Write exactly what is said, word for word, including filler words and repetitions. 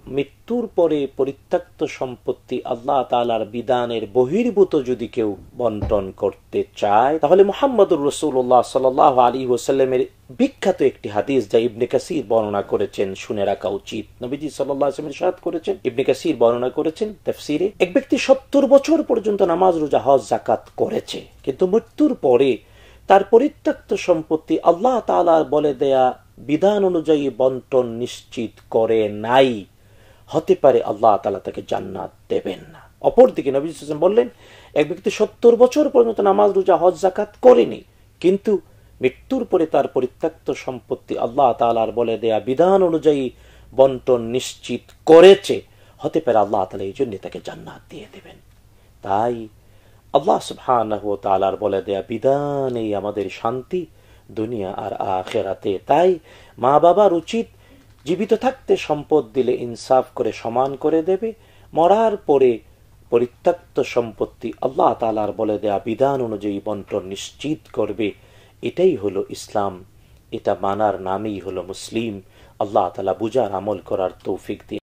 মৃত্যুর পরে পরিত্যক্ত সম্পত্তি আল্লাহ তাআলার বিধানের বহির্ভূত যদি কেউ বন্টন করতে চায়, তাহলে মুহাম্মদুর রাসূলুল্লাহ সাল্লাল্লাহু আলাইহি ওয়াসাল্লামের বিখ্যাত একটি হাদিস যা ইবনে কাসির বর্ণনা করেছেন শুনে রাখা উচিত। নবীজি সাল্লাল্লাহু আলাইহি ওয়াসাল্লাম ইরশাদ করেছেন, ইবনে কাসির বর্ণনা করেছেন তাফসীরে, এক ব্যক্তি সত্তর বছর পর্যন্ত নামাজ, রোজা, হজ, যাকাত করেছে, কিন্তু মৃত্যুর পরে তার পরিত্যক্ত সম্পত্তি আল্লাহ তাআলার বলে দেয়া বিধান অনুযায়ী বন্টন নিশ্চিত করে নাই, হতে পারে আল্লাহ তাআলা তাকে জান্নাত দেবেন না। অপরদিকে নবী সাল্লাল্লাহু আলাইহি ওয়াসাল্লাম বললেন, এক ব্যক্তি সত্তর বছর পর্যন্ত নামাজ, রোজা, হজ, যাকাত করেনি, কিন্তু মৃত্যুর পরে তার পরিত্যক্ত সম্পত্তি আল্লাহ তাআলার বলে দেয়া বিধান অনুযায়ী বন্টন নিশ্চিত করেছে, হতে পারে আল্লাহ তাআলা এই জন্য তাকে জান্নাত দিয়ে দেবেন। তাই আল্লাহ সুবহানাহু ওয়া তাআলার বলে দেয়া বিধানেই আমাদের শান্তি দুনিয়া আর আখিরাতে। তাই মা বাবার উচিত জীবিত থাকতে সম্পদ দিলে ইনসাফ করে সমান করে দেবে, মরার পরে পরিত্যক্ত সম্পত্তি আল্লাহ তাআলার বলে দেয়া বিধান অনুযায়ী বন্টন নিশ্চিত করবে। এটাই হলো ইসলাম, এটা মানার নামই হলো মুসলিম। আল্লাহ তাআলা বুঝার আমল করার তৌফিক দিন।